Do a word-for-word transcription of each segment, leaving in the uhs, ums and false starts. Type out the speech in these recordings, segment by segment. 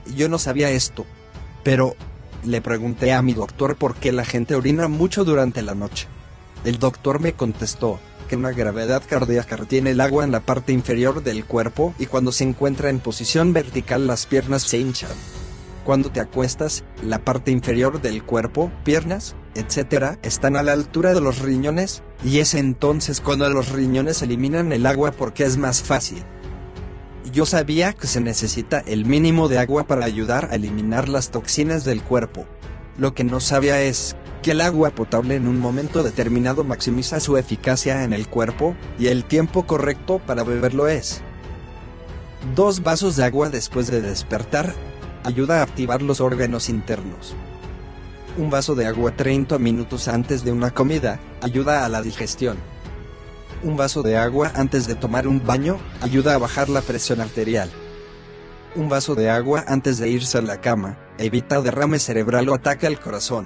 yo no sabía esto. Pero le pregunté a mi doctor por qué la gente orina mucho durante la noche. El doctor me contestó que una gravedad cardíaca retiene el agua en la parte inferior del cuerpo y cuando se encuentra en posición vertical las piernas se hinchan. Cuando te acuestas, la parte inferior del cuerpo, piernas, etcétera, están a la altura de los riñones, y es entonces cuando los riñones eliminan el agua porque es más fácil. Yo sabía que se necesita el mínimo de agua para ayudar a eliminar las toxinas del cuerpo. Lo que no sabía es que el agua potable en un momento determinado maximiza su eficacia en el cuerpo, y el tiempo correcto para beberlo es dos vasos de agua después de despertar. Ayuda a activar los órganos internos. Un vaso de agua treinta minutos antes de una comida ayuda a la digestión. Un vaso de agua antes de tomar un baño ayuda a bajar la presión arterial. Un vaso de agua antes de irse a la cama evita derrame cerebral o ataque al corazón.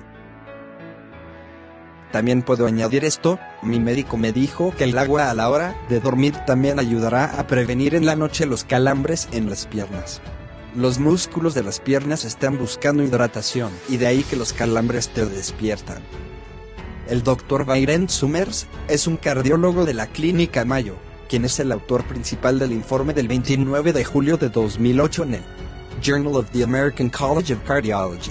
También puedo añadir esto: mi médico me dijo que el agua a la hora de dormir también ayudará a prevenir en la noche los calambres en las piernas. Los músculos de las piernas están buscando hidratación, y de ahí que los calambres te despiertan. El doctor Byron Summers es un cardiólogo de la Clínica Mayo, quien es el autor principal del informe del veintinueve de julio de dos mil ocho en el Journal of the American College of Cardiology.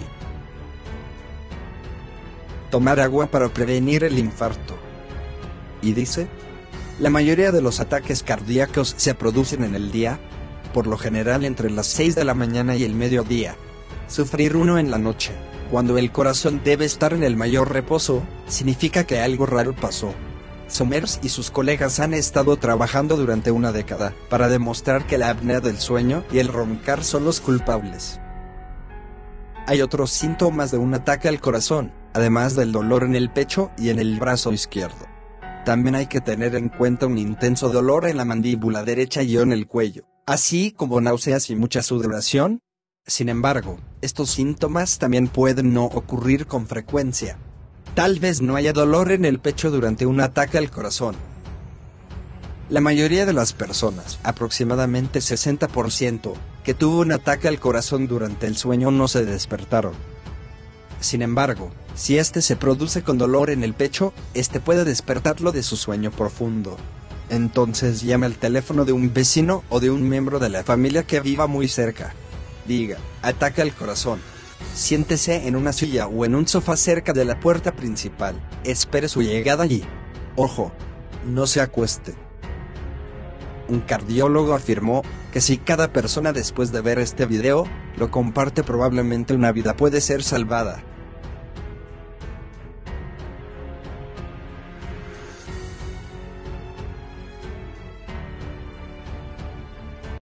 Tomar agua para prevenir el infarto. Y dice: la mayoría de los ataques cardíacos se producen en el día, por lo general entre las seis de la mañana y el mediodía. Sufrir uno en la noche, cuando el corazón debe estar en el mayor reposo, significa que algo raro pasó. Summers y sus colegas han estado trabajando durante una década para demostrar que la apnea del sueño y el roncar son los culpables. Hay otros síntomas de un ataque al corazón, además del dolor en el pecho y en el brazo izquierdo. También hay que tener en cuenta un intenso dolor en la mandíbula derecha y en el cuello, así como náuseas y mucha sudoración. Sin embargo, estos síntomas también pueden no ocurrir con frecuencia. Tal vez no haya dolor en el pecho durante un ataque al corazón. La mayoría de las personas, aproximadamente sesenta por ciento, que tuvo un ataque al corazón durante el sueño no se despertaron. Sin embargo, si este se produce con dolor en el pecho, este puede despertarlo de su sueño profundo. Entonces llame al teléfono de un vecino o de un miembro de la familia que viva muy cerca. Diga: ataque al corazón. Siéntese en una silla o en un sofá cerca de la puerta principal. Espere su llegada allí. Ojo, no se acueste. Un cardiólogo afirmó que si cada persona después de ver este video lo comparte, probablemente una vida puede ser salvada.